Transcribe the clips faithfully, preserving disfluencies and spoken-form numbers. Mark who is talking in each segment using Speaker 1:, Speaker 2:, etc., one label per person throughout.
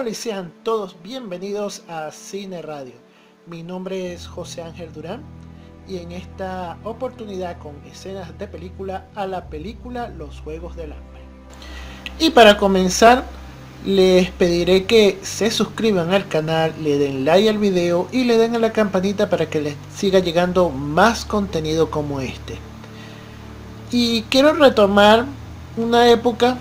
Speaker 1: Hola y sean todos bienvenidos a Cine Radio. Mi nombre es José Ángel Durán y en esta oportunidad con escenas de película a la película Los Juegos del Hambre. Y para comenzar les pediré que se suscriban al canal, le den like al video y le den a la campanita para que les siga llegando más contenido como este. Y quiero retomar una época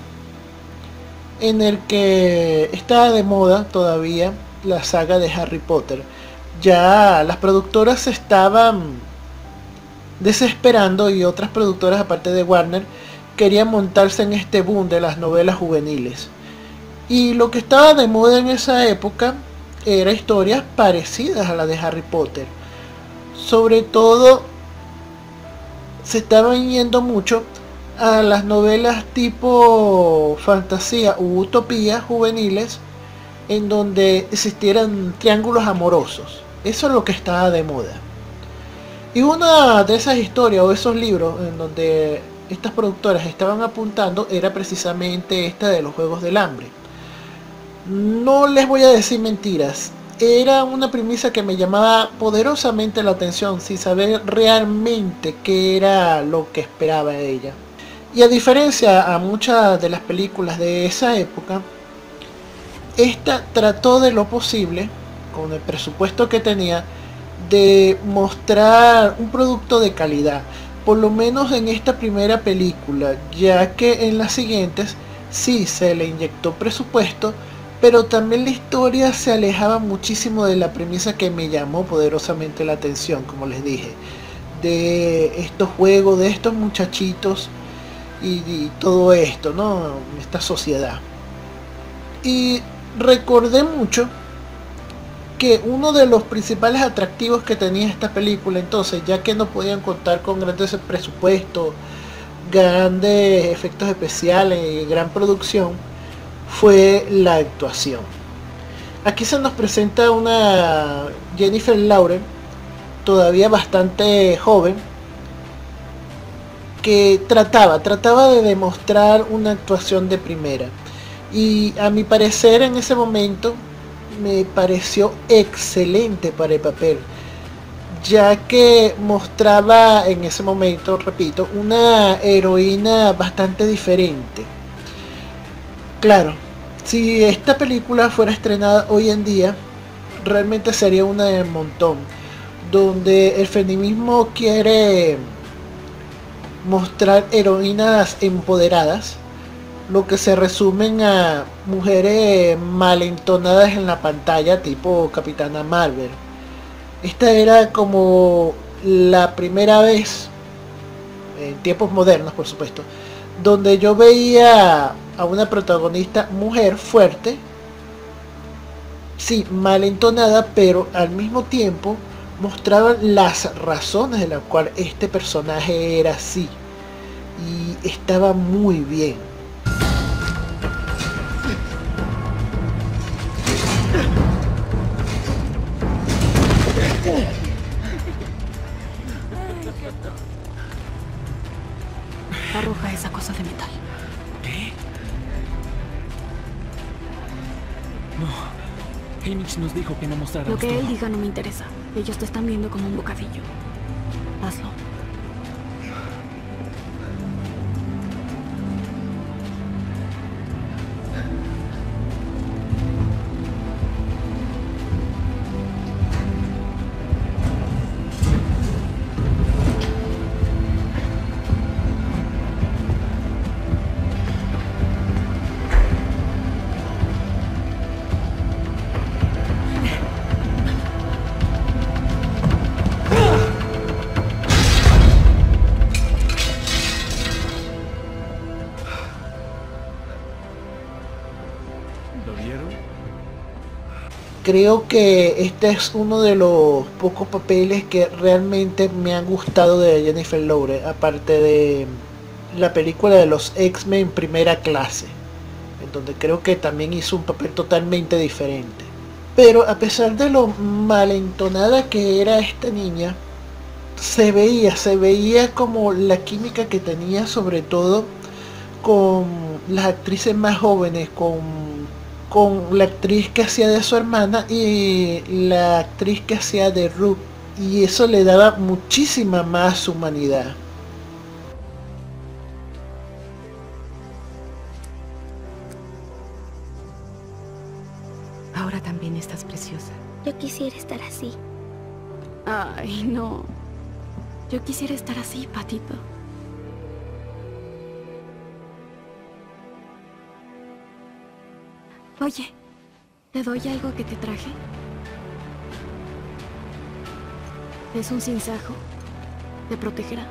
Speaker 1: en el que estaba de moda todavía la saga de Harry Potter. Ya las productoras se estaban desesperando y otras productoras aparte de Warner querían montarse en este boom de las novelas juveniles. Y lo que estaba de moda en esa época era historias parecidas a las de Harry Potter. Sobre todo se estaban yendo mucho a las novelas tipo fantasía u utopía juveniles en donde existieran triángulos amorosos. Eso es lo que estaba de moda. Y una de esas historias o esos libros en donde estas productoras estaban apuntando era precisamente esta de Los Juegos del Hambre. No les voy a decir mentiras, era una premisa que me llamaba poderosamente la atención sin saber realmente qué era lo que esperaba de ella. Y a diferencia a muchas de las películas de esa época, esta trató de lo posible, con el presupuesto que tenía, de mostrar un producto de calidad, por lo menos en esta primera película, ya que en las siguientes sí se le inyectó presupuesto, pero también la historia se alejaba muchísimo de la premisa que me llamó poderosamente la atención, como les dije, de estos juegos, de estos muchachitos y, y todo esto, ¿no? Esta sociedad. Y recordé mucho que uno de los principales atractivos que tenía esta película entonces, ya que no podían contar con grandes presupuestos, grandes efectos especiales y gran producción, fue la actuación. Aquí se nos presenta una Jennifer Lawrence todavía bastante joven que trataba, trataba de demostrar una actuación de primera, y a mi parecer en ese momento me pareció excelente para el papel, ya que mostraba en ese momento, repito, una heroína bastante diferente. Claro, si esta película fuera estrenada hoy en día, realmente sería una del montón, donde el feminismo quiere mostrar heroínas empoderadas, lo que se resumen a mujeres malentonadas en la pantalla tipo Capitana Marvel. Esta era como la primera vez, en tiempos modernos por supuesto, donde yo veía a una protagonista mujer fuerte, sí, malentonada, pero al mismo tiempo mostraba las razones de las cuales este personaje era así, y estaba muy bien.
Speaker 2: Arroja esa cosa de metal.
Speaker 3: ¿Qué? No. Haymitch nos dijo que no mostráramos
Speaker 2: Lo que
Speaker 3: todo.
Speaker 2: él diga no me interesa. Ellos te están viendo como un bocadillo. Hazlo.
Speaker 1: Creo que este es uno de los pocos papeles que realmente me han gustado de Jennifer Lawrence, aparte de la película de los X-Men Primera Clase, en donde creo que también hizo un papel totalmente diferente. Pero a pesar de lo malentonada que era esta niña, se veía, se veía como la química que tenía, sobre todo con las actrices más jóvenes, con con la actriz que hacía de su hermana y la actriz que hacía de Ruth, y eso le daba muchísima más humanidad.
Speaker 4: Ahora también estás preciosa.
Speaker 2: Yo quisiera estar así.
Speaker 5: Ay, no. Yo quisiera estar así, Patito. Oye, ¿te doy algo que te traje? Es un sinsajo. Te protegerá.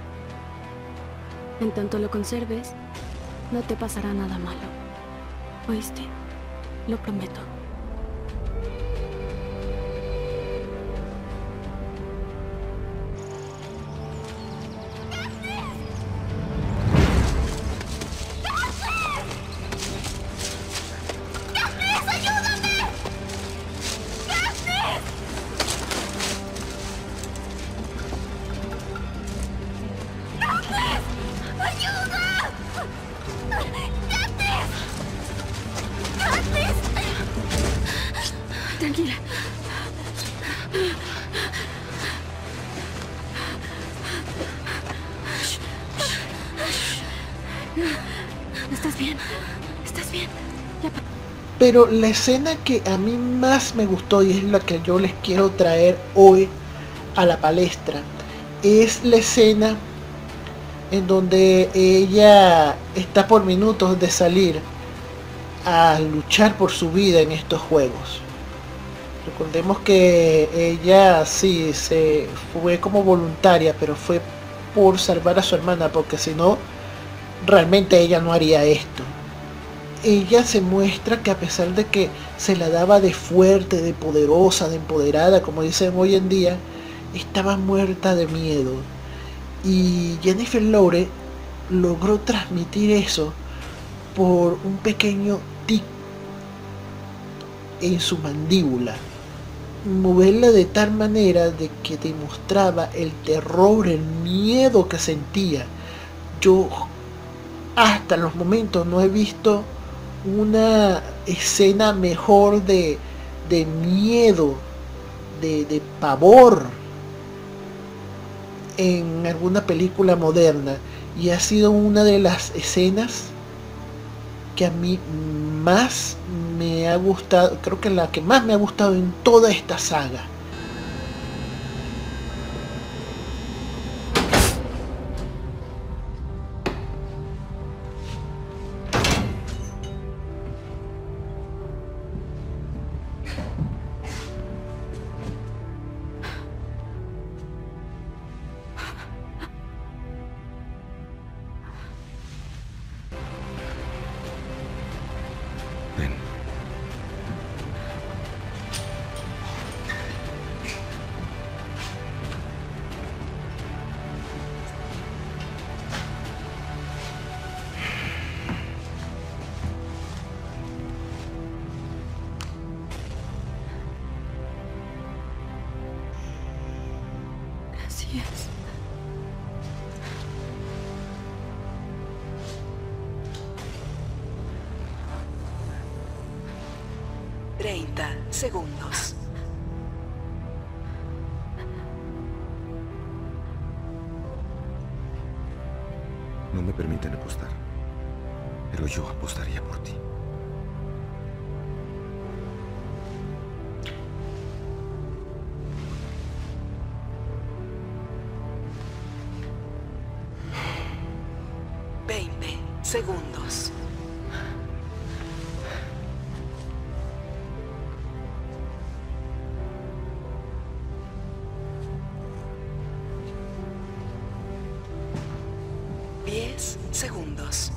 Speaker 5: En tanto lo conserves, no te pasará nada malo. ¿Oíste? Lo prometo. Tranquila. ¿Estás bien? ¿Estás bien? Ya pa-
Speaker 1: Pero la escena que a mí más me gustó, y es la que yo les quiero traer hoy a la palestra, es la escena en donde ella está por minutos de salir a luchar por su vida en estos juegos. Recordemos que ella sí se fue como voluntaria, pero fue por salvar a su hermana, porque si no, realmente ella no haría esto. Ella se muestra que a pesar de que se la daba de fuerte, de poderosa, de empoderada, como dicen hoy en día, estaba muerta de miedo. Y Jennifer Lawrence logró transmitir eso por un pequeño tic en su mandíbula, moverla de tal manera de que demostraba el terror, el miedo que sentía. Yo hasta los momentos no he visto una escena mejor de, de miedo, de, de pavor en alguna película moderna, y ha sido una de las escenas que a mí más me ha gustado, creo que la que más me ha gustado en toda esta saga.
Speaker 3: Ven.
Speaker 5: Gracias.
Speaker 4: treinta segundos.
Speaker 6: No me permiten apostar, pero yo apostaría por ti.
Speaker 4: veinte segundos. diez segundos.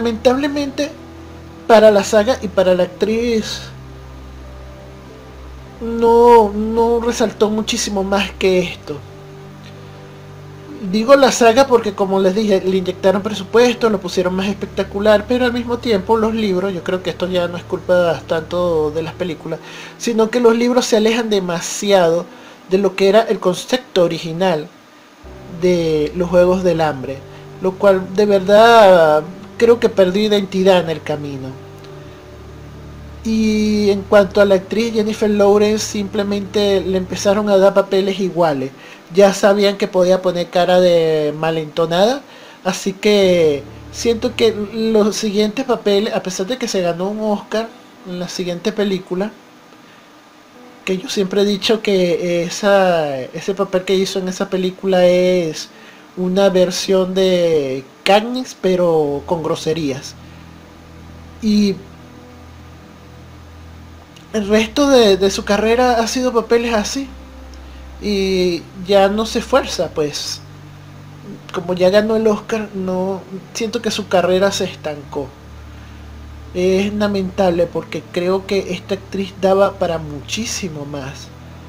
Speaker 1: Lamentablemente para la saga y para la actriz no, no resaltó muchísimo más que esto. Digo la saga porque, como les dije, le inyectaron presupuesto, lo pusieron más espectacular, pero al mismo tiempo los libros, yo creo que esto ya no es culpa tanto de las películas, sino que los libros se alejan demasiado de lo que era el concepto original de los Juegos del Hambre, lo cual de verdad creo que perdió identidad en el camino. Y en cuanto a la actriz Jennifer Lawrence, simplemente le empezaron a dar papeles iguales. Ya sabían que podía poner cara de malentonada, así que siento que los siguientes papeles, a pesar de que se ganó un Oscar en la siguiente película, que yo siempre he dicho que esa, ese papel que hizo en esa película es una versión de Katniss pero con groserías. Y el resto de, de su carrera ha sido papeles así. Y ya no se esfuerza, pues. Como ya ganó el Oscar, no siento que su carrera se estancó. Es lamentable porque creo que esta actriz daba para muchísimo más.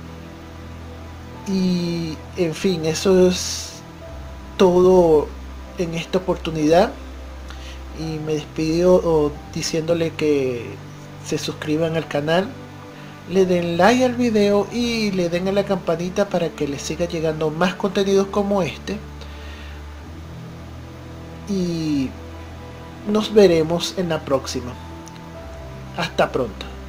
Speaker 1: Y en fin, eso es todo en esta oportunidad. Y me despido diciéndole que se suscriban al canal, le den like al video y le den a la campanita para que les siga llegando más contenidos como este. Y nos veremos en la próxima. Hasta pronto.